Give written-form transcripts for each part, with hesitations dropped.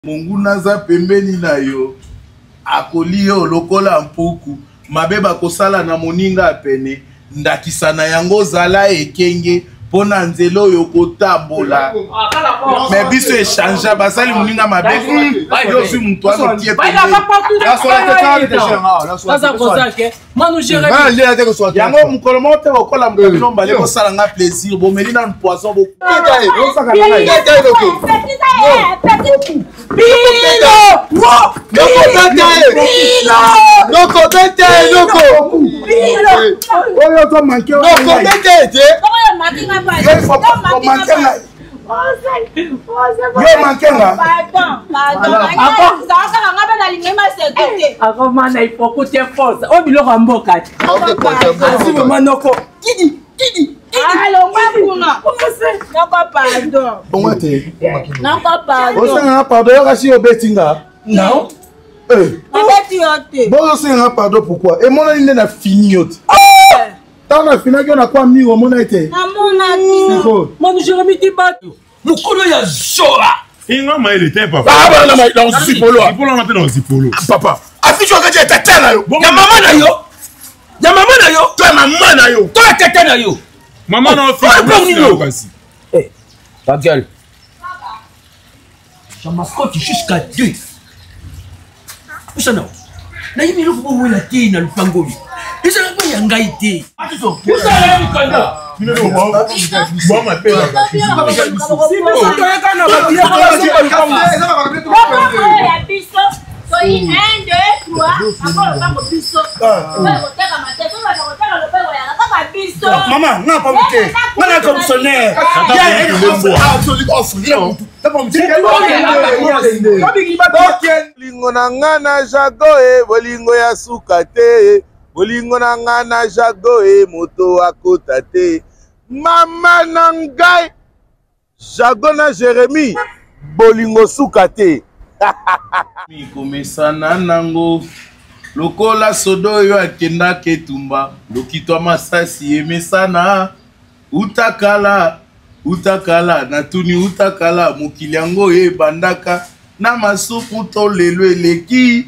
Monguna za pembeni na yo akoli yo lokola mpuku mabeba kosala na moninga apene ndakisana yango zala ekenge pona nzelo yo kotambola mais biso échange basali moninga mabe yo si mutu ano tie yango mukolo mote okola mukolo mbale kosala nga plaisir bomeli na poisson beaucoup pardon pourquoi? Et mon ami n'a fini. T'as la finale qu'on a quoi mis au mon été? Moi je remis des bateaux. Mon colo ya Zora. Il m'a mal été papa. Ah non mais dans Zipolo. Zipolo on appelle dans Zipolo. Papa. Affiche que tu es tata na yo. Ya maman na yo. Ya maman na yo. Toi maman na yo. Toi tata na yo. Maman na fille. Eh. Ta gueule. Je m'ascote jusqu'à 2. Usana. Na yimi lo ko wela te na lupango bi. Isa ko yanga ite. Atuso. Usana ni kanda. Mino no bo ma pe. Maman, non pas monter. On a comme sonner. Bolingo na ngana jago e bolingo ya suka te bolingo na ngana jago e moto akota te mama na ngai jago na Jérémy bolingo suka te mikomesana nango lokola sodo yo akenda ketumba lokitwa masasi emesana utakala natuni utakala mokili yango ye bandaka na masupu to lelo eleki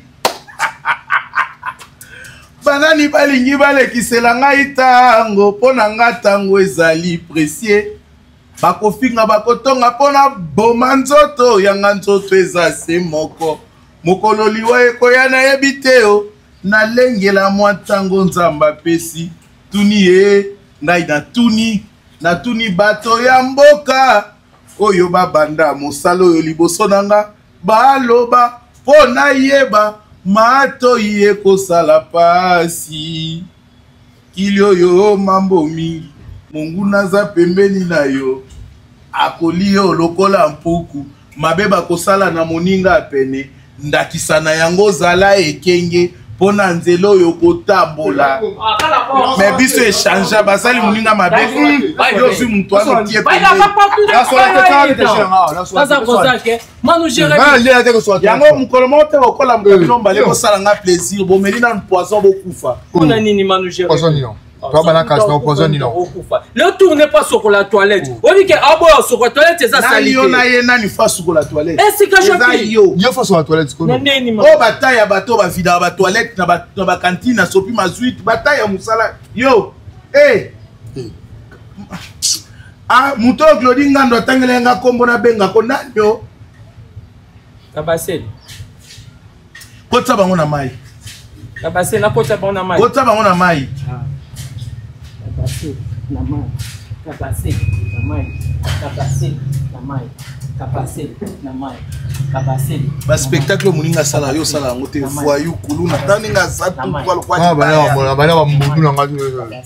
banani balingi balekisela ngai tango pona nga tango ezali précieux bakofinga bakotonga pona boma nzoto yanga nzoto eza se moko mokolo liwa ekoya nayebi te o nalengela mwa ntango nzambe apesi tuni ye ngai natuni bato ya mboka oyo babanda mosala oyo liboso na nga baloba mpo nayeba matoi ekosala pasi kili oyo mambo mingi monguna za pembeni na yo akoli yo lokola mpuku mabeba kosala na moninga apene ndakisana yango zala ekenge pona nzelo oyo kotambola mais biso échange basali moninga mabe yo si mutu ano tie yango mukolo mote okola mukolo mbale kosala nga plaisir bomeli na poisson bokufa ne tournez pas sur la toilette. On dit que sur la toilette, c'est ça salité. On a une fois sur la toilette. Est-ce que je fais? Il faut sur la toilette. Oh, bataille à bateau, va vider la toilette, dans la cantine, à sopi ma suite, bataille à moussala. Yo, eh. Ah, mouto glodinga ndo tangelenga kombo na benga konanyo. Kabasel. Kota bango na mai. Kabasel na kota bango na mai. Kota bango na mai. Ba spectacle moninga sala yo sala ngote voyou kuluna taninga zatu kwa kwa bana mbudu na ngatu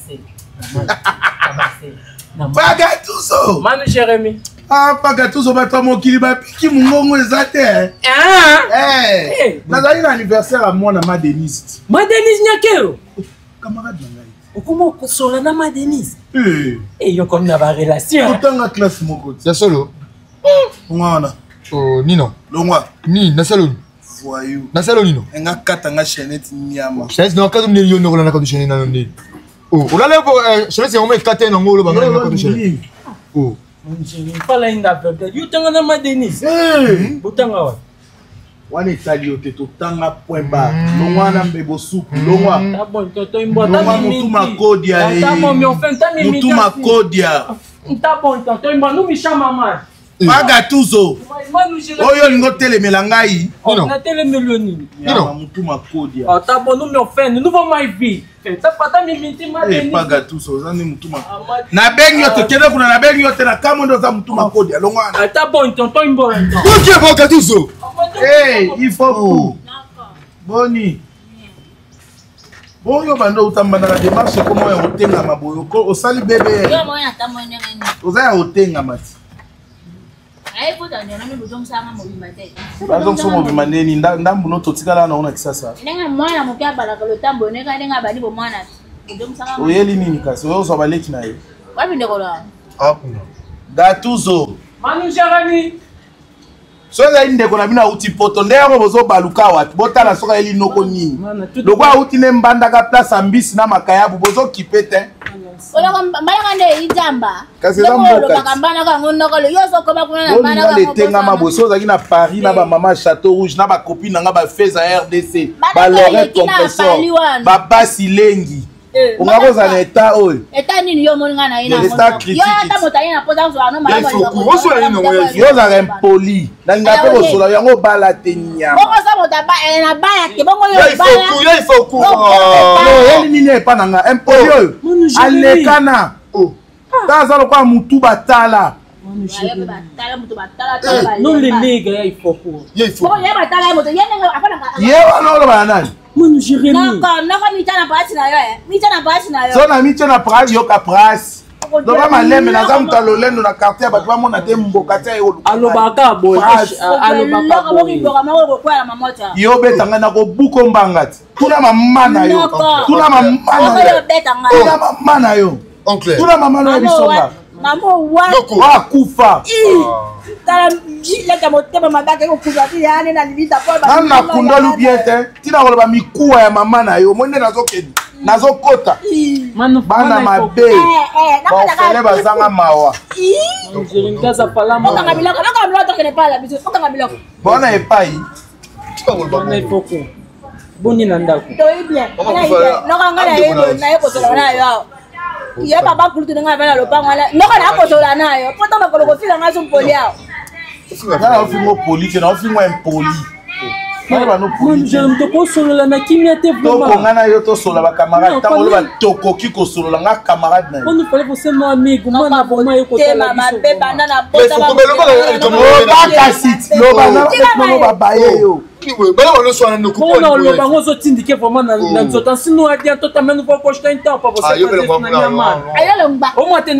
Bagatuso Manu Jérémy Bagatuso bato mokili ba piki mungongo ezate nazali na anniversaire à moi na Madeniste Nyakero camarade ngai comment kosola na Madeniste et yo comme na ba relation otanga classe moko ya solo ngwana oh nino longwa ni na solo voyou na solo nino nga katanga chaînette nyama chaînette no kazo ni yo no na kazo chaînette na ndi oh on allait pour chaînette c'est on met katena ngolo ba na kazo chaînette oh Fala ainda verdade. You tanga na Madenise. Butanga wa. wana etali yo te totanga point bar longwa na mbebo supu longwa mutu makodia mutu makodia paga tuzo oyo olingo telemela ngai mutu makodia paga tuzo oza nde mutu makodia nabengi yo tokende kuna nabengi yo te na kamondo oza mutu makodia longwana paga tuzo il faut tout boni boyo bando utambana na démarche comment ya otenga maboyo ko osali bébé oza ya otenga mati bazongso mobima ndeni ndambu no totikala naona kisasa oyeli nini kasi oyo ozwa baleki na ye gatuzo soki ezali ndeko na bino auti poto nde yango bozobaluka wapi botala soki ayeli noko nini loko auti ne mbandaka place ya mbisi na makayabu bozokipe te kasi eza mbokatolingana bosi ozalaki na Paris na bamama Château Rouge na bakopine nanga bafez ya RDC balorette compressor babasi lengi onga kozala na eta oyo yo ozalaka impoli nalinga mpe kosola yango obala te nyamaoyeli nini epa na nga impoli oyo alekana ta aza lokola mutu batala ye wana olobana nani so na mitie na prasi yoka prasi loba malembe naza mutu alolendo na quartier ya bato bamona te mboka te yo obetanga na kobuka ombanga ti tuna mama na yo tuna mama na yo tuna mama na yo bisonga akufa nani nakundoli bien te tina koloba mikuwa ya mama na yo moi nde nazokende nazokota bana mabe baofele bazanga mawa bona epai boni na ndako ye papa kulutu nga bana lopango ala noko na kosola nayo poto makolo kofila nga so mpoli awo na ofingo poli te na ofingo impoli tokongana yo tosola bacamarade ntango oloba tokoki kosolola nga camarade na yo babaye yo olobango ozotindike vraimen na nzoto nsino adia totamani vokoshita ntan pa omwa te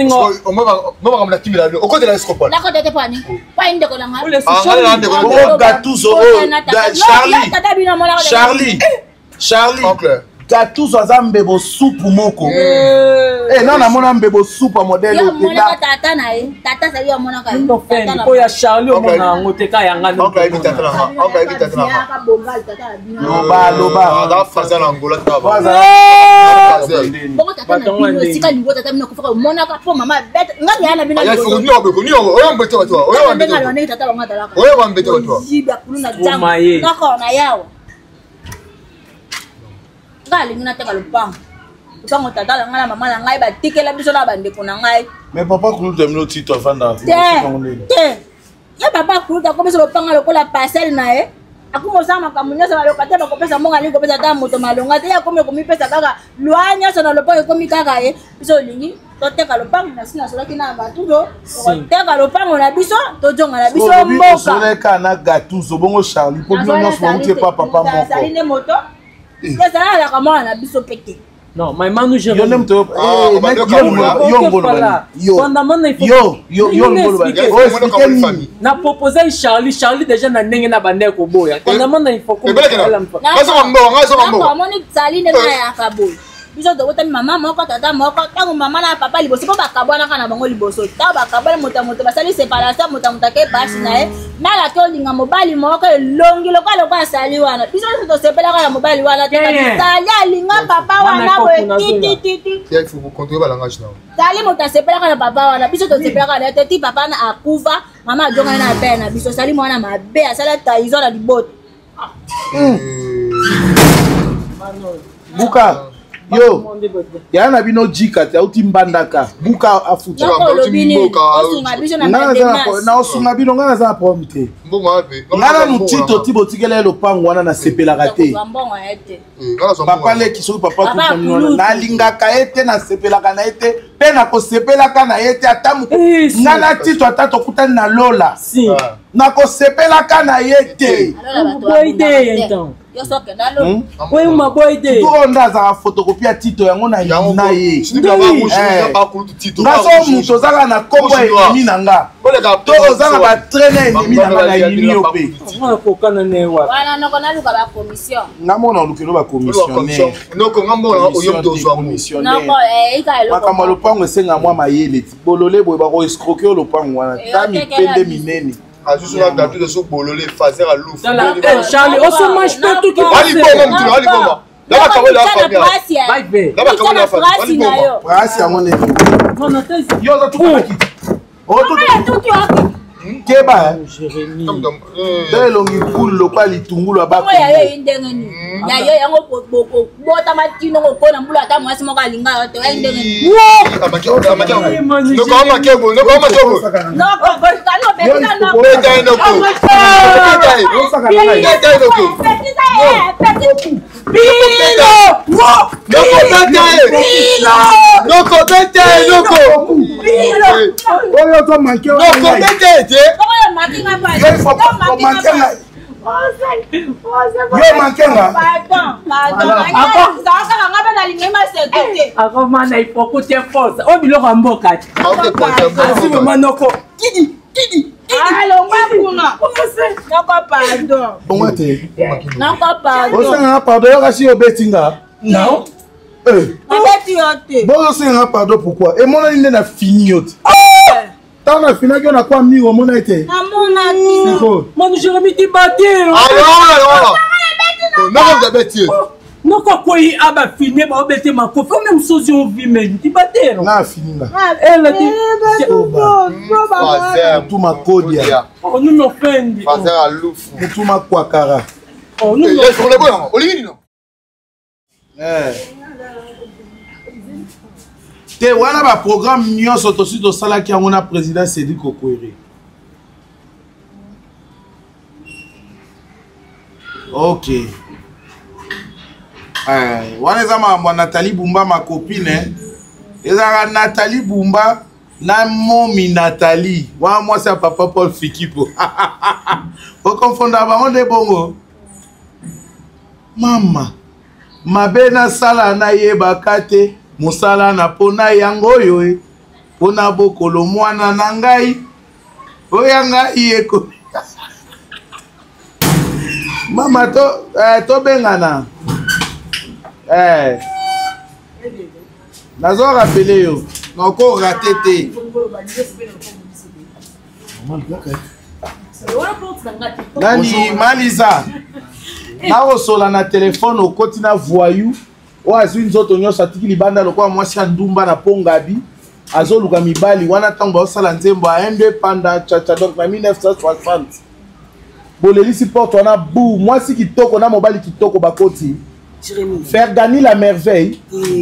Charlie Gatuzo aza mbebo supu moko non namona mbebo supu ya modele po ya Charlie omona yango te ka yanga ngalingi nateka lupango lupango tata na ngai na mama na ngai batikela biso na bandeko na ngai mais papa kuluta mino tito afanda te ye papa kuluta akomisa lupango lokola parcelle na ye akumosala makambo nyonso baloka te bakopesa mbongo alingi kopesa ata moto malonga te ye akomi ekomipesa kaka lwa nyonso na lopango ekomi kaka ye biso olingi toteka lupango na sina solaki na batuzo toteka lupango na biso tojonga na biso mboka soleka na Gatuzo bongo Charlie po bino nyonso bamutie pa papa moko sali nde moto ezalaka mwana na biso pete non my manu je na proposer Charlie déjà na ndenge na bande ko boya fondamment na il faut ko moni sali nde na ya kaboy biso tokotani mama moko tata moko ntango mama na papa liboso mpo bakabwanaka na bango liboso ntango bakabwana moto ya moto basali séparation moto ya moto ake basi na ye nala tolinga mobali moko elongi lokola asali wana biso nyonso tosepelaka na mobali wana te sali alinga papa wana boye titititi sali moto asepelaka na papa wana biso tosepelaka na ye te ti papa na akufa mama ajongana na pere na biso sali mwana mabe asala trahison na liboto Buka. Yo, ya na bino jika te auti mbandaka. Buka afuta. Na osunga bino ngana za promite. Ngana mutito tibo tigele lopango wana na sepelaka te. Papa le kiso papa tout na lingaka ete na sepelaka na ete pe na ko sepelaka na ete atamu. Ngana tito atato kutani na lola. Na ko sepelaka na ete. Yo soke nalo. Oui, ma boy idée. Tout onda za photocopie tito yango na yina ye. Ngaso muto zala na kombo eni nanga. To ozala ba traîner eni nanga na yini ope. Wana noko naluka ba commission. Ngamona lukelo ba commissionnaire. Noko ngamona oyomto zwa commissionnaire. Noko ika Maka malopango esenga mwa mayele ti. Bolole boye ba ko escroquer lopango wana. Tami pende minene. Azusu na gatu de so bolole fazer a louf. Charlie, on se mange pas tout qui Ali boma. Là ba la famille. Là ba la famille. Prasi yango ne. Yo za tuko kiti. O tuko. Keba. Jérémy. Delo ngikulu kwa litungulu abako. Ya yo indengeni. Ya yo yango boko. Bota matino ko na mbula ta mwasi mo kalinga yote ya indengeni. Amake. No ko amake. Non. Bon, c'est un pardon pourquoi? Et mon ami n'a fini. T'en as fini qu'on a quoi mis au mon été? Mon Jérémy t'es battu. Alors. Non, vous avez bêtise. Non, quoi, il a pas fini, mais on bêté ma coffre, même chose, on vit, mais t'es battu. On a fini là. Elle a dit. Tout ma code. On nous offend. Fazer a louf. Tout ma quoi cara. On nous offend. Te wana ba programme nyonso tosi to sala ki ngona président Sedi Kokwere. OK. Wana za ma Nathalie Bumba ma copine. Ezara Nathalie Bumba na momi Nathalie. Wa moi c'est papa Paul Fikipo. Vous confondez ba de bongo. Mama. Mabena sala na yebaka te. Musala na pona yango yo pona bokolo mwana na ngai oyanga iyeko mama to bengana nazo rappeler yo nako raté te nani Maliza na osola na téléphone okoti na voyou. Oazwi nzoto nyonso atiki libanda lokwa mwasi ndumba na pongabi azoluka mibali wana tango osala nzembo a indépendant chacha donc na 1960 bolelisi porte wana bu mwasi kitoko na mobali kitoko bakoti faire gagner la merveille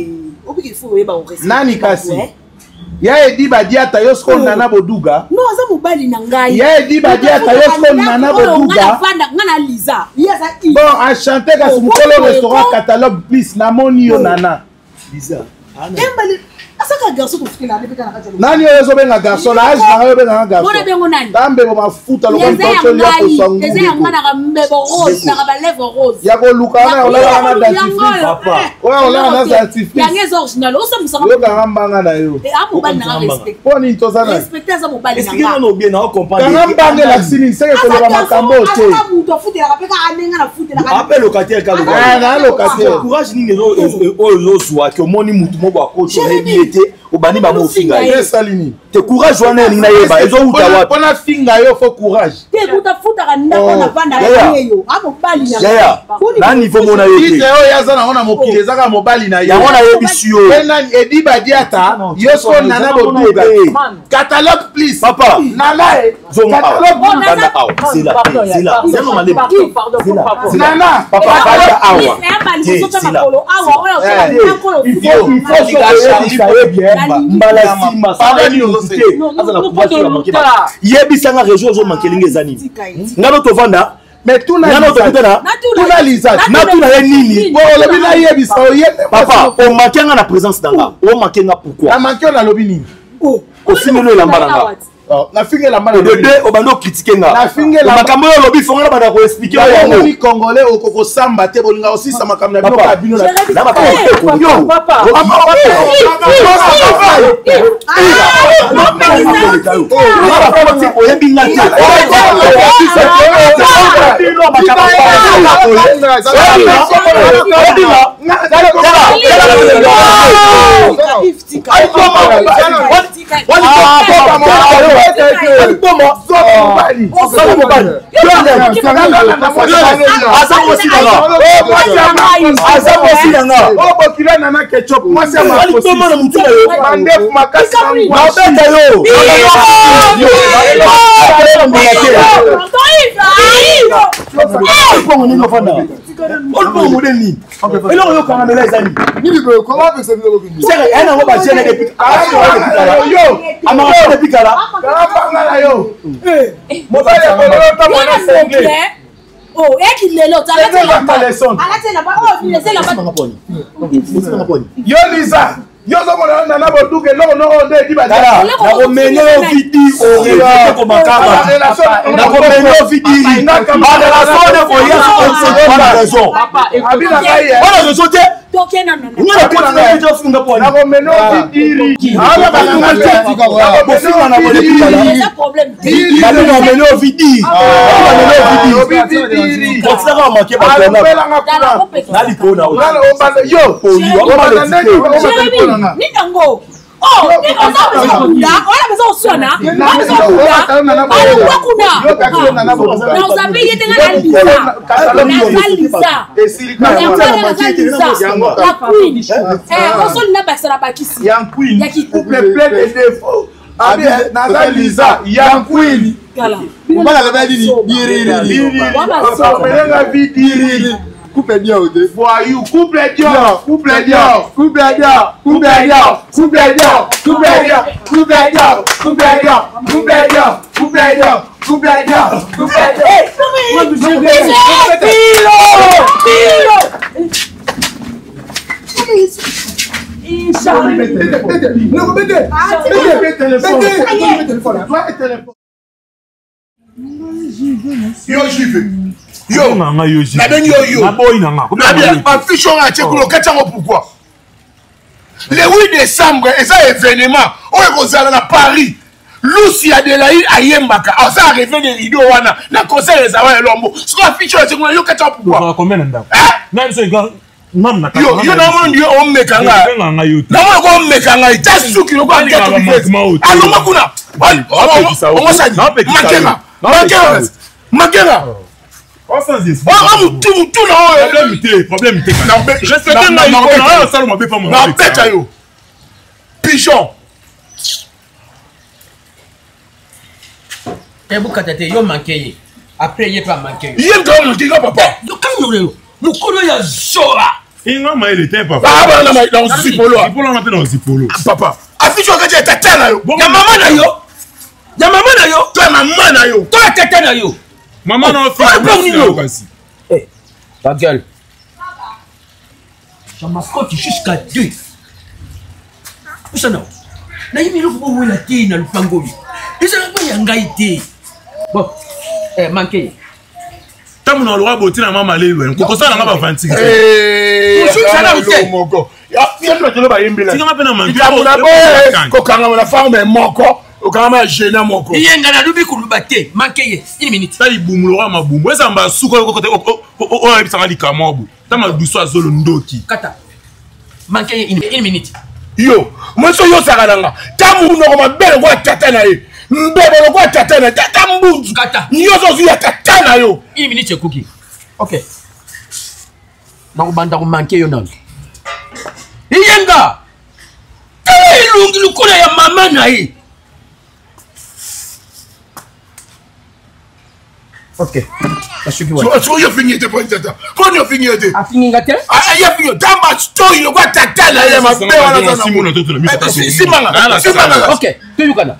nani kasi ya edi badiata yosko nana boduga no aza mobali na ngai ya edi badiata yosko nana boduga ngana Liza bon a chanter kasi mukolo restaurant catalogue plus na moni yo nana Liza asaka garçon to fikela ne beka na kaje nani ozo benga garçon la age na yo benga garçon bona bengo nani tambe bo mafuta lo kon tonto ya ko sangu des ya ngana ka mbebo rose na ba lèvres rose ya ko luka na ola na dentifrice papa ola na dentifrice ya ngeza original osa musanga yo ka mbanga na yo amo bali na respect poni ntozana respecter za mo bali na nga no bien na comprendre kana mbanga la sini seke ko ba makambo te asa muto futela ka peka anenga na futela ka appel locataire ka na locataire courage ni nero o lo zwa ke moni mutu mo ba ko to hebi te obani bango finga ye salini te courage wana ninga yeba ezo uta wapi pona finga yo faut courage te kuta ndako na vanda yo amobali na ya na niveau mona yete ite yo yaza na ona mokili ezaka mobali na yo ya wana yebisu yo pena edi badiata yo so nana boduga catalogue please papa nana catalogue banda awa c'est là c'est normal nana papa banda awa yebisanga région ozomankelinga eza nini ngano tovanda mais tuna lisage natuna ye nini olobi nayebisa papa omankenga na présence nanga omankenga pourquoi namanke nalobi nini ofingelo elamba nanga nafingela mbala bebe obanda ocritique nga makambo oyo olobi fonga na banda koexplike ni congolais okokosamba te bolinga osisa makambo na bino ka bino oyebi nga oh, et qu'il est là, yo Lisa, yo sommes dans la boutique, non, non, on dit bah oh, on a besoin de sona. Coupe bien au deux. Voyou, coupe bien, coupe bien, coupe bien, coupe bien, coupe bien, coupe bien, coupe bien, coupe bien, coupe bien, coupe bien, coupe bien, coupe yo, ma fiche on a checké pourquoi. Le 8 décembre, et ça événement, on est à Paris. Lucie Adelaïde Ayembaka, ça arrive des rideaux, on a conseil les avoir l'homme. Ce qu'on affiche, c'est qu'on a eu pourquoi. Combien de temps? Yo, on me kanga. Non, on me kanga. T'as su qu'il y a un gars qui fait. Alors, Makuna. On s'est dit. Makena. Problème. Pigeon. Et vous catez, yo manqué. Après, il pas manqué. Il y a un manqué, papa. Yo, quand nous nous connaissons Zora. Il n'a pas été papa. Ah, dans le zipolo. Papa. Affiche que tu es tête là. Ya maman na yo. Ya maman na yo. Toi, maman na yo. Toi, tête na yo. Maman n'a pas fait. Eh, ta gueule. Je m'accorde jusqu'à 2. Où ça non? Na yimi lo ko wela ti na lufangoli. Isa na ba yanga ite. Bon, manqué. Tant qu'on a le droit de botter la maman aller loin. Qu'on ça n'a pas fanti. Eh, ça n'a pas moko. Ya fier de te ba yembela. Si on a peine à manquer. Ko kanga na femme moko. O kama gêna moko. Yenga na lubi kulubate. Manqué. 1 minute. Ça il boum lo ma boum. Esa mba suko ko côté o a bisanga likamo bu. Tama duso azolo ndoki. Kata. Manqué 1 minute. Yo, moi so yo sakananga. Tamu no ma belle ko tata na ye. Mbebe ko tata na tata mbu. Kata. Yo so ya tata na yo. Une minute cookie. OK. Donc banda ko manquer yo nan. Iyenga. Tele lungi lukuna ya mama na ye. OK. Parce que So yo fini te point tata. Quand yo fini te. a fini ngate? Ah ya fini. Tamba story lo ko tata na ye ma belle wana sana. Si manga. OK. Tu yukana.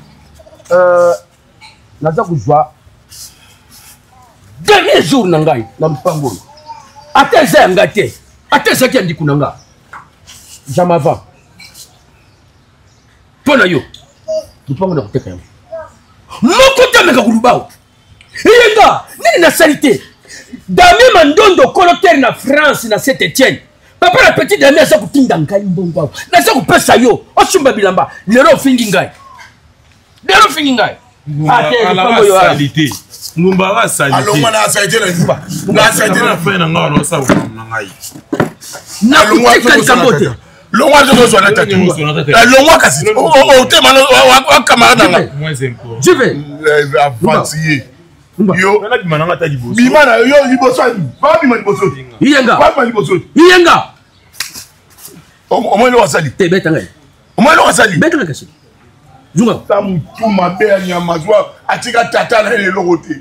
Naza kujwa. Dernier jour nangai na mpango. Ateza ngate. Ateza ki ndiku nanga. Jamava. Pona yo. Mpango na kuteka yango. Moko tameka kulubao. Iyenga, nini na salite? Dami mandondo colotaire na France na Saint-Étienne. Papa la petite dame asa kutinda ngai mbongo. Na sa kupesa yo, osumba bilamba. Lero fingi ngai. Lero fingi ngai. Ate mpango yo salite. Ngumba wa salite. Alongwa na salite na ngumba. Na salite na fe na ngao na sa na ngai. Na kutika nkambote. Longwa zo zo na tatu. Longwa kasi. O te mano wa camarade nga. Moins impôt. Je vais. Avantier. Yo, on a dit maintenant ta liboso. Bimana yo liboso. Pas bimana liboso. Iyenga. Pas bimana liboso. Iyenga. Au moins le wasali. Te beta ngai. Au moins le wasali. Beta ngai kasi. Zunga. Ta mutu mabe ya nyamazwa atika tata na le logote.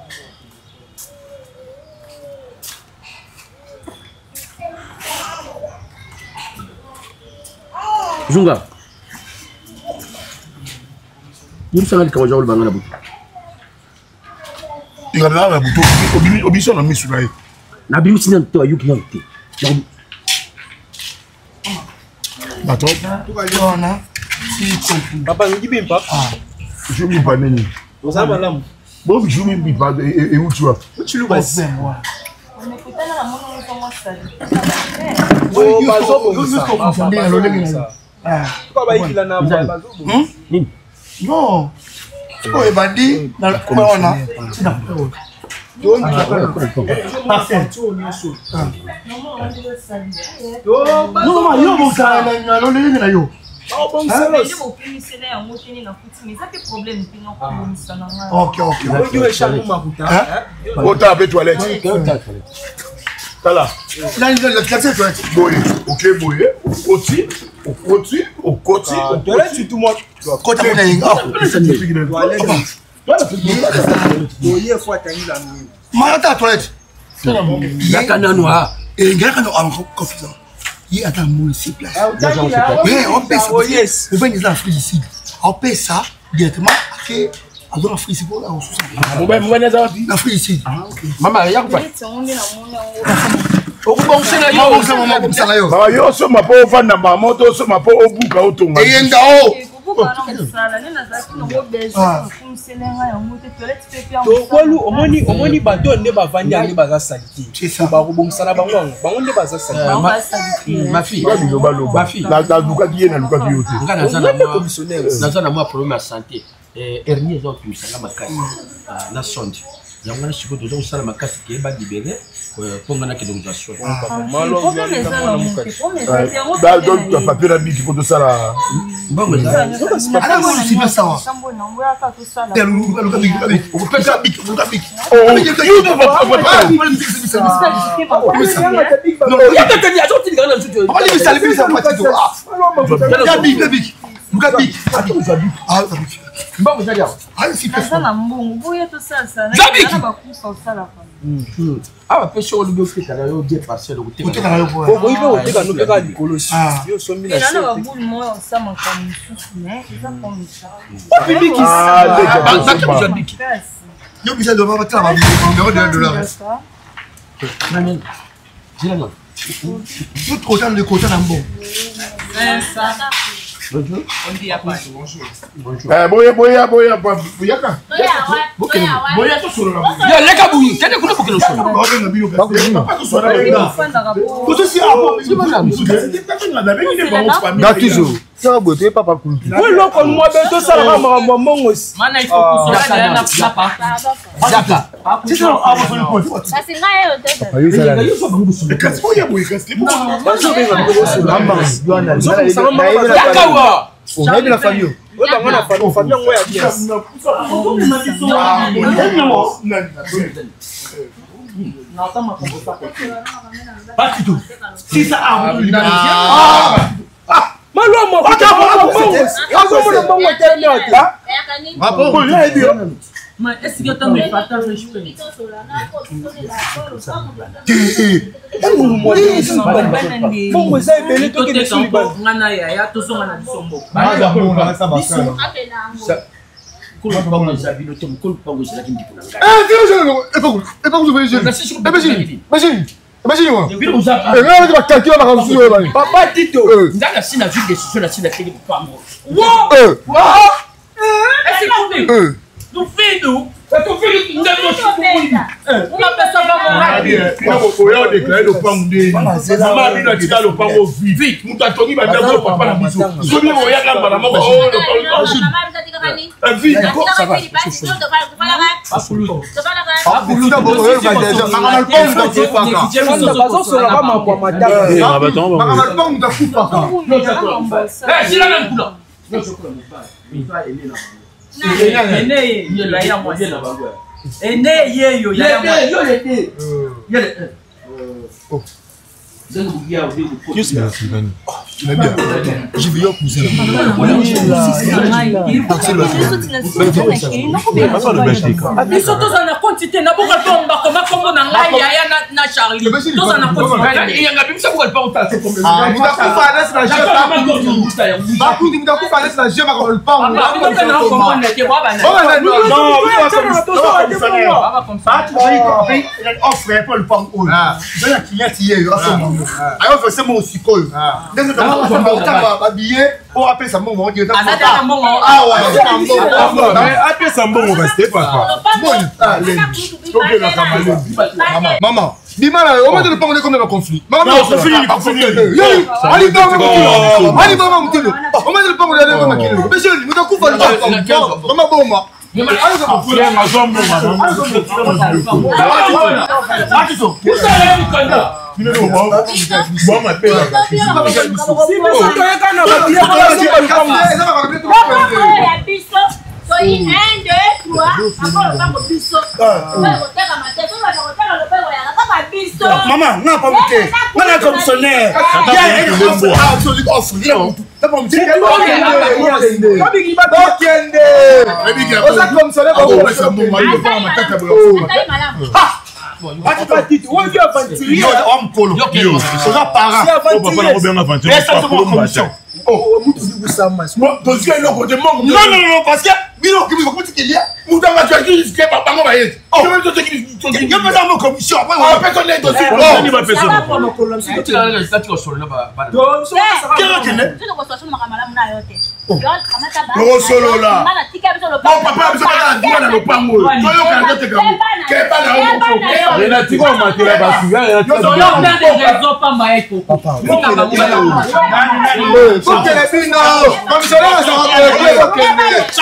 Zunga. Yurusanga likawaja ul bangana butu. Il a la bouton obiso na misu na ye. Na bimisi na to ayuki na te. Bato. Tukaliona. Papa ngibi mpa. Je me pas nini. Osama lamu. Bon je me pas et où tu vas? Uchilu basi. Umekutana na mwana kama sasa. Oh bazobo. Kwa baikila na bazobo. Nini? Non. Oh, ebandi na kuona. Sina. Yo mukana na lo lenga na yo. OK. Ota pe toilette. Tala. Là il a classé toi. Boye. OK boye. Okoti. Toilette tout moi. Côté na inga. Boye faut atteindre la nuit. Marata toilette. Yakana noa. Et ngaka no en confusion. Il attend mon ici place. Oui, on paie ça. Oh yes. On va les Afrique ici. On paie ça directement après à dans Afrique ici pour la ressource. L'Afrique ici. Mama yakupa. Okubongisela yo. Ba yo so mapo vanda mamoto so mapo obuka otonga. Eyenda o. Tokolu omoni bato nde bavandi ani baza salite. Bakobongisana bango nde baza salite. Ma fille. Ma fille. La luka qui na luka qui yote. Ngana na moi problème de santé. Hernie eza otumisanga makasi na sonde yango wana sikoyo toza kosala makasi ke eba libere mponga na kende kozwa donc papier na biki po tosala mbongo awa peshe olubi ofitaka yo die parcelle okuteka oyibe oteka nopeka likolo si yo sombi na biki yo bisa doit pas battre numéro de $. Tout autant de côté en bon. Boya, boyaka. Mais est-ce que tu as mis partage le chou? Papa Tito, ndanga sina vu décision na sina télé pour moi. Nous faisons ça te fait une démonstration. On appelle ça on déclaré le pan de maman a dit le pan vite nous t'attendons ba d'abord papa na biso so bien on y a là maman oh le vite ça va Je vais cousin. Pour appeler ça bon, on dit ah ouais, appeler ça bon, on va rester pas maman, dis-moi là, on va te parler comme un conflit. Maman, on conflit. Allez, on va te parler comme un conflit. Monsieur, nous t'en coupons le maman, bon, moi. Maman, non, pas monter. On a commissionnaire. Non, parce que Milo qui vous dit qu'il y a Moutama tu as dit que papa va y être. Je vais te dire qu'il y a pas dans commission après on va pas connaître aussi. On va faire ça. Tu as le statut sur le bas. Solo là. Mon papa a besoin de la le pango. Toi yo quand tu te gagne. Qu'est pas là. Et là tu vas monter là bas. Yo raison pas maïko. Papa. Faut que les bino. Comme ça là ça va ça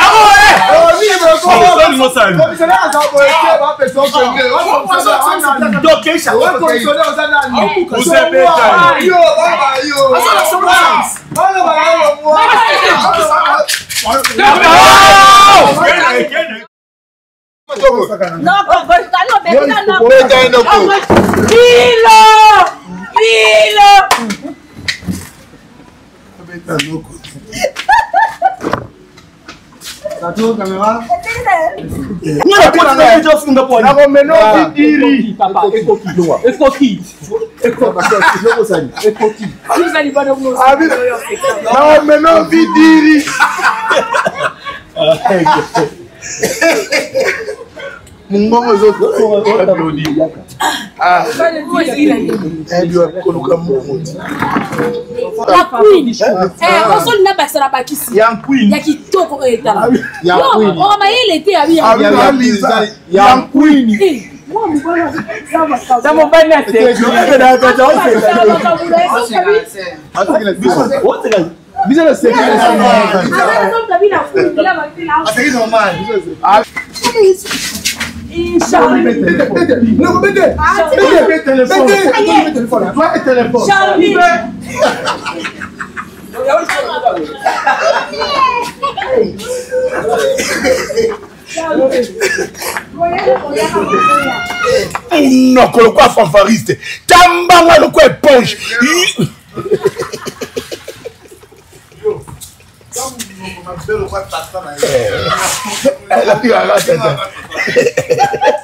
La queen. Osoli na basala bakisi. Ya queen. Ya kitoko etala. Ya queen. Oh ma il était habillé. Ya queen. Ça m'a pas naissé. Bisa le secret. Non, quoi fanfariste. Tambanga le quoi éponge. Elle a pu arrêter.